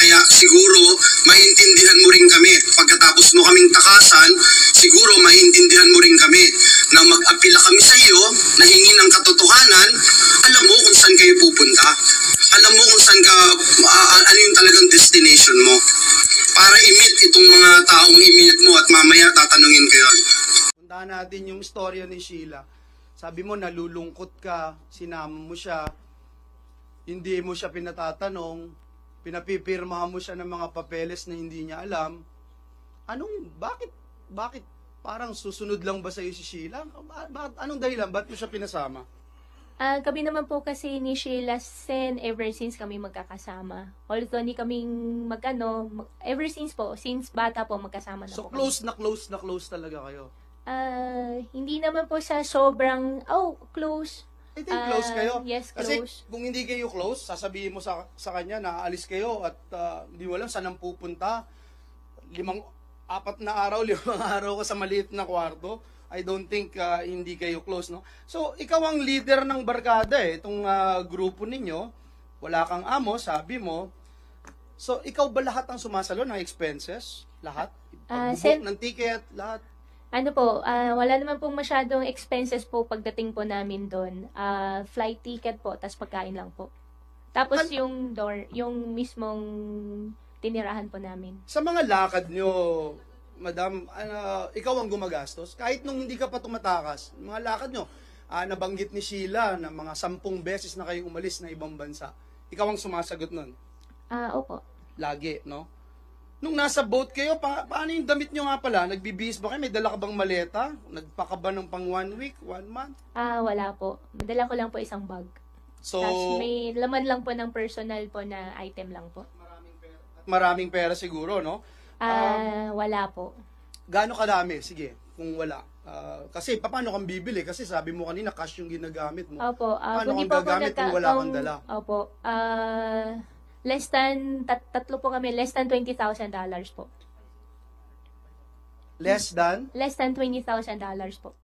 Kaya siguro maintindihan mo rin kami. Pagkatapos mo kaming takasan, siguro maintindihan mo rin kami na mag-apila kami sa iyo, nahingi ng katotohanan, alam mo kung saan kayo pupunta. Alam mo kung saan ka, ano yung talagang destination mo. Para i-meet itong mga taong i-meet mo at mamaya tatanungin ko yun. Puntahan natin yung istorya ni Sheila. Sabi mo, nalulungkot ka, sinama mo siya, hindi mo siya pinatatanong, pinapipirmahan mo siya ng mga papeles na hindi niya alam. Bakit parang susunod lang ba sa'yo si Sheila? Anong dahilan? Ba't mo siya pinasama? Kami naman po kasi ni Sheila ever since kami magkakasama. Although hindi kaming ever since po, since bata po magkasama na So po close na close talaga kayo? Hindi naman po sa sobrang, close. I think close kayo. Yes, Kasi close. kung hindi kayo close, sasabihin mo sa kanya na aalis kayo at hindi mo alam saan ang pupunta. 4 na araw, 5 araw ka sa maliit na kwarto. I don't think hindi kayo close, no? So, ikaw ang leader ng barkada itong grupo ninyo. Wala kang amo, sabi mo. So, ikaw ba lahat ang sumasalo ng expenses? Lahat? Pag-book ng ticket, lahat? Wala naman pong masyadong expenses po pagdating po namin doon. Flight ticket po, tas pagkain lang po. Tapos yung yung mismong tinirahan po namin. Sa mga lakad nyo, Madam, ikaw ang gumagastos. Kahit nung hindi ka pa tumatakas, mga lakad nyo, nabanggit ni Sheila na mga 10 beses na kayo umalis na ibang bansa. Ikaw ang sumasagot nun? Opo. Lagi, no? Nung nasa boat kayo, paano yung damit nyo nga pala? Nagbibihis ba kayo? May dala ka bang maleta? Nagpaka ba ng pang 1 week, 1 month? Wala po. Madala ko lang po isang bag. So, Tapos may laman lang po ng personal po na item lang po. Maraming pera siguro, no? Wala po. Gaano kadami? Sige, kung wala. Kasi paano kang bibili? Kasi sabi mo kanina, cash yung ginagamit mo. Opo. Paano Kung kang gagamit kung wala kang dala? Opo. Less than, tatlo po kami, less than $20,000 po. Less than? Less than $20,000 po.